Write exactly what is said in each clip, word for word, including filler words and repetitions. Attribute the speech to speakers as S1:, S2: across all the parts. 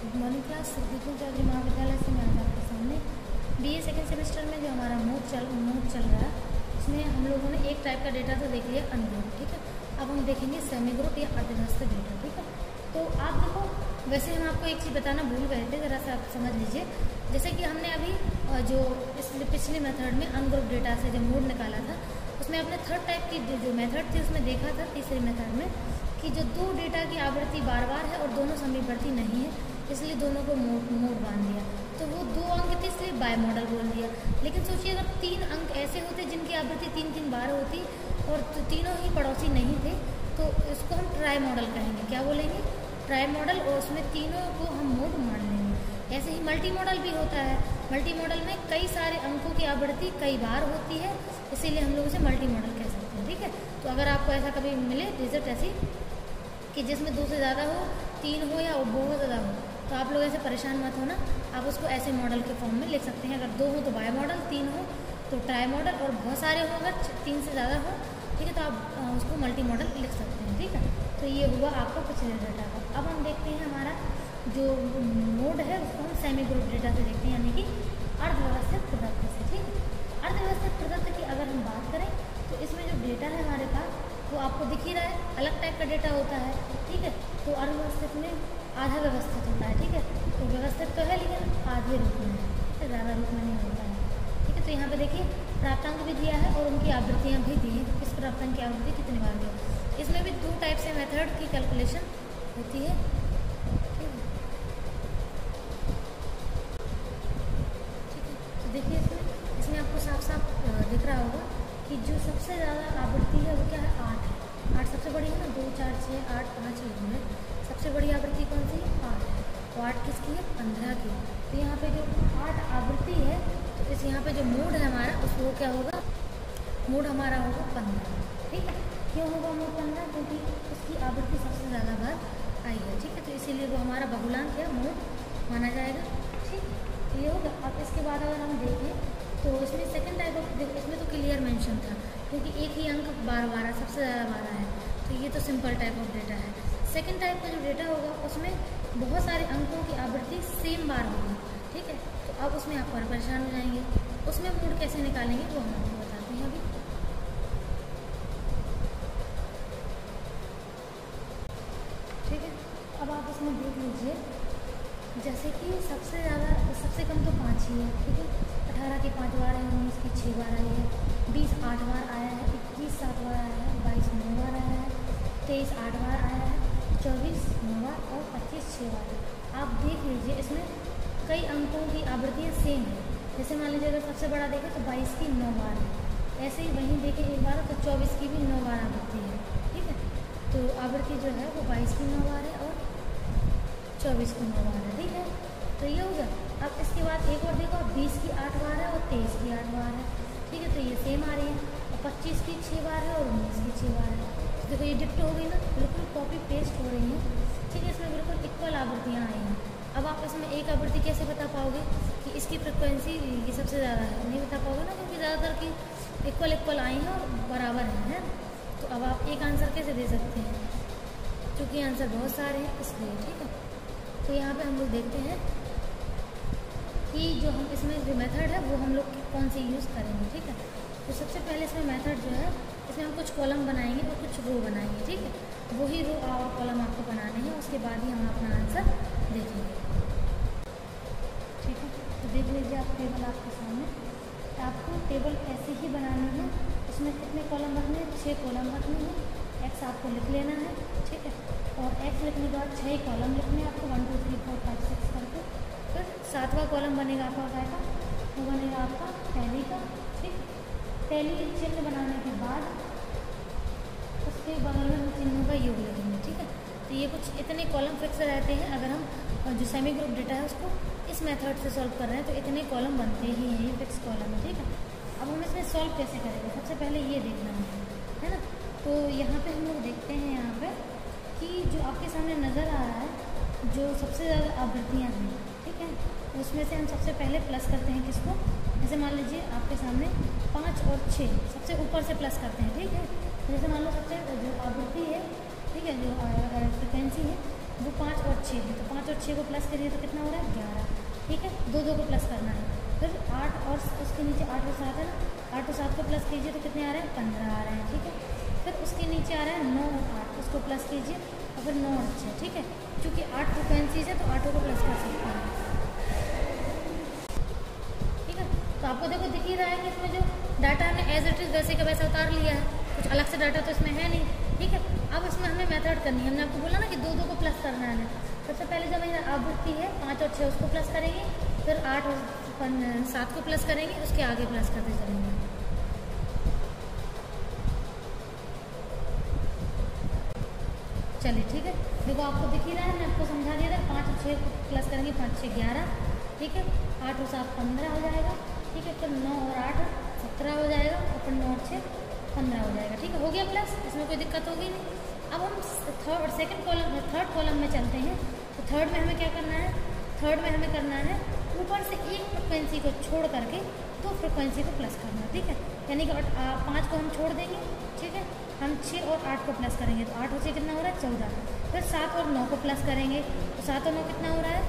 S1: Good morning class. Sukhdeep Chaudhary महाविद्यालय से मैं आज आपके सामने बीए सेकेंड सेमेस्टर में जो हमारा मोड चल मोड चल रहा है उसमें हम लोगों ने एक टाइप का डेटा तो देख लिया अनग्रुप, ठीक है। अब हम देखेंगे सेमी ग्रुप या अर्थव्यवस्था डेटा, ठीक है। तो आप देखो, वैसे हम आपको एक चीज़ बताना भूल गए थे, ज़रा सा आप समझ लीजिए। जैसे कि हमने अभी जो इस पिछले मेथड में अनग्रुप डेटा से जो मोड निकाला था उसमें अपने थर्ड टाइप की जो मेथड थी उसमें देखा था तीसरे मेथड में कि जो दो डेटा की आवृत्ति बार बार है और दोनों समीवर्ती नहीं है, इसलिए दोनों को मोड मोड बांध दिया। तो वो दो अंक थे इसलिए बाय मॉडल बोल दिया। लेकिन सोचिए अगर तीन अंक ऐसे होते जिनकी आवृत्ति तीन तीन बार होती और तो तीनों ही पड़ोसी नहीं थे तो इसको हम ट्राई मॉडल कहेंगे। क्या बोलेंगे? Try model. और उसमें तीनों को हम मोड मान लेंगे। ऐसे ही मल्टी मॉडल भी होता है। मल्टी मॉडल में कई सारे अंकों की आवृत्ति कई बार होती है, इसीलिए हम लोग उसे मल्टी मॉडल कह सकते हैं, ठीक है। तो अगर आपको ऐसा कभी मिले रिजल्ट ऐसी कि जिसमें दो से ज़्यादा हो, तीन हो या बहुत ज़्यादा हो, तो आप लोग ऐसे परेशान मत हो ना, आप उसको ऐसे मॉडल के फॉर्म में लिख सकते हैं। अगर दो हो तो बाय मॉडल, तीन हो तो ट्राई मॉडल और बहुत सारे हो अगर तीन से ज़्यादा हो, ठीक है, तो आप उसको मल्टी मॉडल लिख सकते हैं, ठीक है। तो ये हुआ आपका पिछले डेटा का। अब हम देखते हैं हमारा जो मोड है उसको हम सेमी ग्रुप डेटा से देखते हैं, यानी कि अर्थव्यवस्थित प्रदत्त से, ठीक है। अर्थव्यवस्थित प्रदत्त की अगर हम बात करें तो इसमें जो डेटा है हमारे पास वो आपको दिख ही रहा है, अलग टाइप का डेटा होता है, ठीक है। तो अर्थव्यवस्थित में आधा व्यवस्थित होता है, ठीक है। तो व्यवस्थित तो है लेकिन आधे रूप में है, ठीक है, ज़्यादा रूप में नहीं होता है, ठीक है। तो यहाँ पे देखिए प्राप्तांक भी दिया है और उनकी आवृत्तियाँ भी दी हैं, किस प्राप्तांक की आवृत्ति कितनी बार दी है। इसमें भी दो टाइप से मेथड की कैलकुलेशन होती है, ठीक है, ठीक है। तो देखिए इसमें इसमें आपको साफ साफ दिख रहा होगा कि जो सबसे ज़्यादा आवृत्ति है वो क्या है? आठ है। आठ सबसे बड़ी है ना, दो चार छः आठ पाँच है, सबसे बड़ी आवृत्ति कौन सी है? आठ है। तो आठ किसकी है? पंद्रह की। तो यहाँ पे जो आठ आवृत्ति है तो इस यहाँ पे जो मोड है हमारा उसको क्या होगा? मोड हमारा होगा पंद्रह, ठीक है। क्यों होगा मोड पंद्रह? क्योंकि उसकी आवृत्ति सबसे ज़्यादा बार आई है, ठीक है। तो इसीलिए वो हमारा बहुलांक या मोड माना जाएगा, ठीक है। तो ये होगा। अब इसके बाद अगर हम देखें तो इसमें सेकंड टाइप ऑफ, इसमें तो क्लियर मेंशन था क्योंकि एक ही अंक बार बार है, सबसे ज़्यादा बार है, तो ये तो सिंपल टाइप ऑफ डेटा है। सेकंड टाइप का जो डेटा होगा उसमें बहुत सारे अंकों की आवृत्ति सेम बार होगी, ठीक है। तो अब उसमें आप और परेशान हो जाएंगे। उसमें मोड कैसे निकालेंगे वो हम आपको बताते हैं अभी, ठीक है। अब आप इसमें देख लीजिए, जैसे कि सबसे ज़्यादा सबसे कम तो पाँच ही है, ठीक है। अठारह की पाँच बार है, उन्नीस की छः बार आई है, बीस आठ बार आया है, इक्कीस सात बार आया है, बाईस नौ बार आया है, तेईस आठ बार आया है, चौबीस नौ बार और पच्चीस छः बार है। आप देख लीजिए इसमें कई अंकों की आवृत्तियाँ सेम है। जैसे मान लीजिए अगर सबसे बड़ा देखें तो बाईस की नौ बार है, ऐसे ही वहीं देखें एक बार तो चौबीस की भी नौ बार आवृत्ति है, ठीक है। तो आवृत्ति जो है वो बाईस की नौ बार है और चौबीस की नौ बार है, ठीक है। तो ये होगा। अब इसके बाद एक और देखो, बीस की आठ बार है और तेईस की आठ बार है, ठीक है। तो ये सेम आ रही है। और पच्चीस की छः बार है और उन्नीस की छः बार है। तो देखो ये डिक्ट हो गई ना, बिल्कुल कॉपी पेस्ट हो रही है, ठीक है। इसमें बिल्कुल इक्वल आवृत्तियाँ आई हैं। अब आप इसमें एक आवृत्ति कैसे बता पाओगे कि इसकी फ्रिक्वेंसी ये सबसे ज़्यादा है? नहीं बता पाओगे ना, क्योंकि ज़्यादातर की इक्वल इक्वल आई हैं और बराबर हैं, है। तो अब आप एक आंसर कैसे दे सकते हैं? क्योंकि आंसर बहुत सारे हैं इसलिए, ठीक है। तो यहाँ पे हम लोग देखते हैं कि जो हम इसमें जो मेथड है वो हम लोग कौन सी यूज़ करेंगे, ठीक है। तो सबसे पहले इसमें मेथड जो है इसमें हम कुछ कॉलम बनाएंगे और कुछ रो बनाएंगे, ठीक है। वही रो और कॉलम आपको बनाने हैं, उसके बाद ही हम अपना आंसर देखेंगे, ठीक है। तो देख लीजिए आप टेबल आपके सामने, तो आपको टेबल ऐसे ही बनानी है। उसमें कितने कॉलम रखने हैं? छः कॉलम रखने हैं। एक्स आपको लिख लेना है, ठीक है। और एक्स लिखने के बाद छः कॉलम लिखने हैं आपको, one two three four five six करके। फिर सातवां कॉलम बनेगा आपका काय का? वो बनेगा आपका टैली का, ठीक। टैली चिन्ह बनाने के बाद उसके बगल में चिन्हों का योग लिखेंगे, ठीक है। तो ये कुछ इतने कॉलम फिक्स रहते हैं। अगर हम जो सेमी ग्रुप डेटा है उसको इस मेथड से सॉल्व कर रहे हैं तो इतने कॉलम बनते ही हैं, ये फिक्स कॉलम है, ठीक है। अब हम इसमें सॉल्व कैसे करेंगे? सबसे पहले ये देखना है, है ना। तो यहाँ पे हम लोग देखते हैं यहाँ पे कि जो आपके सामने नज़र आ रहा है जो सबसे ज़्यादा आवृत्तियाँ हैं, ठीक है, उसमें से हम सबसे पहले प्लस करते हैं किसको? जैसे मान लीजिए आपके सामने पाँच और छः सबसे ऊपर से प्लस करते हैं, ठीक है। जैसे मान लो सबसे जो आवृत्ति है, ठीक है, जो फ्रिक्वेंसी है वो पाँच और छः है, तो पाँच और छः को प्लस करिए तो कितना हो रहा है ग्यारह, ठीक है। दो दो को प्लस करना है। फिर आठ और उसके नीचे आठ और सात है ना, आठ और सात को प्लस कीजिए तो कितने आ रहे हैं पंद्रह आ रहे हैं, ठीक है। फिर उसके नीचे आ रहा है नौ और आठ, उसको प्लस कीजिए और फिर नौ और छः, ठीक है। क्योंकि आठ फ्रिक्वेंसीज है तो आठों को प्लस कर सकते हैं, ठीक है। तो आपको देखो दिख ही रहा है कि इसमें जो डाटा हमने एज इट इज़ वैसे का वैसा उतार लिया है, कुछ अलग से डाटा तो इसमें है नहीं, ठीक है। अब इसमें हमें मेथड करनी है, हमने आपको बोला ना कि दो दो को प्लस करना है। सबसे पहले जो हमारी आवृत्ति है पाँच और छः उसको प्लस करेंगे, फिर आठ और सात को प्लस करेंगे, उसके आगे प्लस करते चलेंगे। चलिए ठीक है, देखो आपको दिख ही रहा है, मैं आपको समझा दिया था। पाँच और छः को प्लस करेंगे, पाँच छः ग्यारह, ठीक है। आठ और सात पंद्रह हो जाएगा, ठीक है। फिर नौ और आठ सत्रह हो जाएगा, और फिर नौ और छः पंद्रह हो जाएगा, ठीक है। हो गया प्लस, इसमें कोई दिक्कत होगी नहीं। अब हम थर्ड सेकंड कॉलम में थर्ड कॉलम में चलते हैं। तो थर्ड में हमें क्या करना है, थर्ड में हमें करना है ऊपर से एक फ्रिक्वेंसी को छोड़ करके दो फ्रिक्वेंसी को प्लस करना, ठीक है। यानी कि पाँच को हम छोड़ देंगे, ठीक है। हम छः और आठ को प्लस करेंगे, तो आठ और छः कितना हो रहा है चौदह। फिर सात और नौ को प्लस करेंगे, तो सात और नौ कितना हो रहा है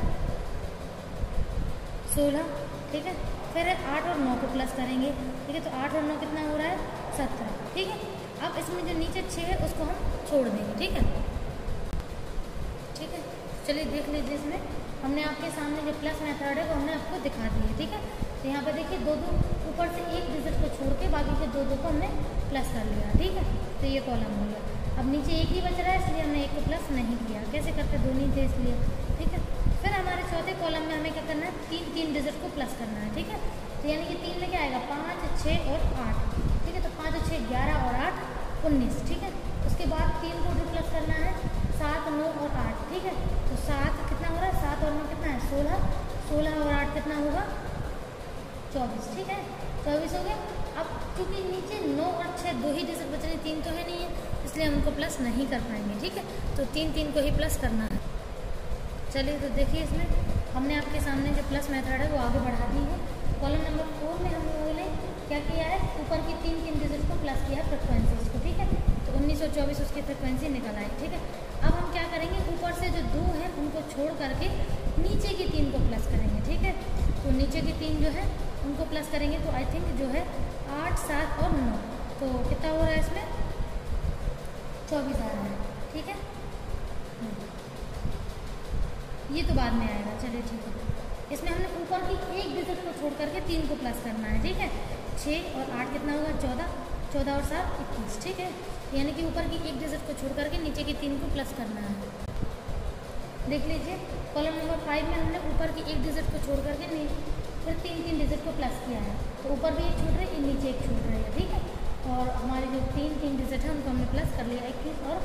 S1: सोलह, ठीक है। फिर आठ और नौ को प्लस करेंगे, ठीक है। तो आठ और नौ कितना हो रहा है सत्रह, ठीक है। अब इसमें जो नीचे छः है उसको हम छोड़ देंगे, ठीक है, ठीक है। चलिए देख लीजिए, इसमें हमने आपके सामने जो प्लस मेथड है वो हमने आपको दिखा दी है, ठीक है। तो यहाँ पे देखिए दो दो ऊपर से एक डिजिट को छोड़ के बाकी के दो दो को हमने प्लस कर लिया, ठीक है। तो ये कॉलम हो गया। अब नीचे एक ही बच रहा है, इसलिए हमने एक को प्लस नहीं किया। कैसे करते, दो नहीं थे इसलिए, ठीक है। फिर हमारे चौथे कॉलम में हमें क्या करना है, तीन तीन डिजिट को प्लस करना है, ठीक है। तो यानी कि तीन में क्या आएगा पाँच छः और आठ, ठीक है। तो पाँच और छः ग्यारह और आठ उन्नीस, ठीक है। उसके बाद तीन को भी प्लस करना है, सात नौ और आठ, ठीक है। तो सात कितना हो रहा है, सात और नौ कितना है सोलह, सोलह और आठ कितना होगा चौबीस, ठीक है। चौबीस हो गया। अब क्योंकि नीचे नौ और छः दो ही डिजिट बच रहे, तीन तो है नहीं है, इसलिए हम उनको प्लस नहीं कर पाएंगे, ठीक है। तो तीन तीन को ही प्लस करना है। चलिए तो देखिए, इसमें हमने आपके सामने जो प्लस मेथड है वो आगे बढ़ा दी है। कॉलम नंबर फोर में हम लोगों ने क्या किया है, ऊपर की तीन तीन डिजिट को प्लस किया फ्रिक्वेंसीज को, ठीक है। तो उन्नीस और चौबीस उसकी फ्रिक्वेंसी निकल आई, ठीक है। अब हम क्या करेंगे, ऊपर से जो दो हैं उनको छोड़ करके नीचे की तीन को प्लस करेंगे, ठीक है। तो नीचे की तीन जो है उनको प्लस करेंगे, तो आई थिंक जो है आठ सात और नौ, तो कितना हो रहा है इसमें चौबीस आ रहा है, ठीक है। ये तो बाद में आएगा, चलिए ठीक है। इसमें हमने ऊपर की एक डिजिट को छोड़ करके तीन को प्लस करना है, ठीक है। छः और आठ कितना होगा चौदह, चौदह और सात इक्कीस, ठीक है। यानी कि ऊपर की एक डिजिट को छोड़ करके नीचे की तीन को प्लस करना है। देख लीजिए, कॉलम नंबर फाइव में हमने ऊपर की एक डिजिट को छोड़ करके फिर तीन तीन डिजिट को प्लस किया है। तो ऊपर भी एक छूट रही है, नीचे एक छूट रही है, ठीक है। और हमारे जो तीन तीन डिजिट है उनको हमने प्लस कर लिया, इक्कीस और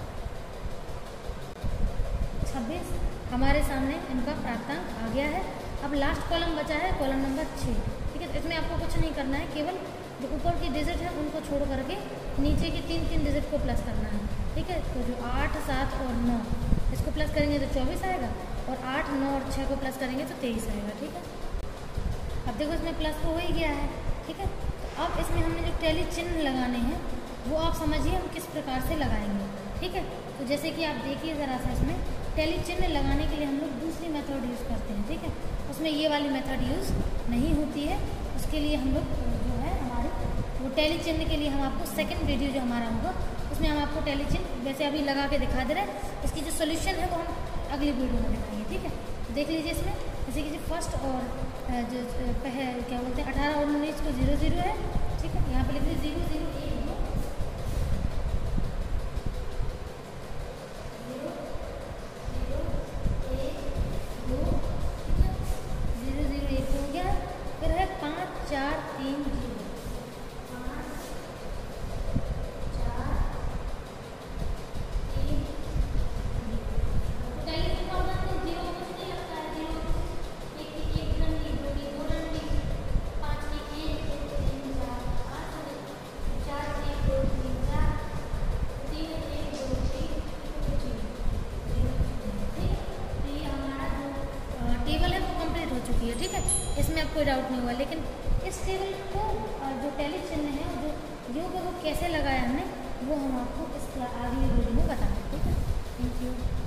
S1: छब्बीस हमारे सामने इनका प्राप्तांक आ गया है। अब लास्ट कॉलम बचा है कॉलम नंबर छः, ठीक है। तो इसमें आपको कुछ नहीं करना है, केवल जो ऊपर की डिजिट है उनको छोड़ करके नीचे की तीन तीन डिजिट को प्लस करना है, ठीक है। तो जो आठ सात और नौ इसको प्लस करेंगे तो चौबीस आएगा, और आठ नौ और छः को प्लस करेंगे तो तेईस आएगा, ठीक है। अब देखो इसमें प्लस तो हो ही गया है, ठीक है। तो अब इसमें हमने जो टैली चिन्ह लगाने हैं वो आप समझिए हम किस प्रकार से लगाएंगे, ठीक है। तो जैसे कि आप देखिए ज़रा सा, इसमें टैली चिन्ह लगाने के लिए हम लोग दूसरी मेथड यूज़ करते हैं, ठीक है। उसमें ये वाली मेथड यूज़ नहीं होती है। उसके लिए हम लोग जो है हमारे वो टैली चिन्ह के लिए हम आपको सेकंड वीडियो जो हमारा होगा उसमें हम आपको टैली चिन्ह वैसे अभी लगा के दिखा दे रहे हैं। इसकी जो सोल्यूशन है वो हम अगली वीडियो में दिखाएंगे, ठीक है। देख लीजिए, इसमें जैसे कि फर्स्ट और जो पह क्या बोलते हैं अठारह और उन्नीस को जीरो जीरो है, ठीक है। यहाँ पे लिख लीजिए जीरो जीरो एक दो जीरो जीरो एक दो, ठीक है। जीरो जीरो एक हो गया। फिर है पाँच चार तीन जीरो, पाँच चार तीन चुकी है, ठीक है। इसमें अब कोई डाउट नहीं हुआ। लेकिन इस टेबल को जो टैली चिन्ह है जो योग है वो कैसे लगाया हमने वो हम आपको इस अगली वीडियो में बताएंगे, ठीक है। Thank you.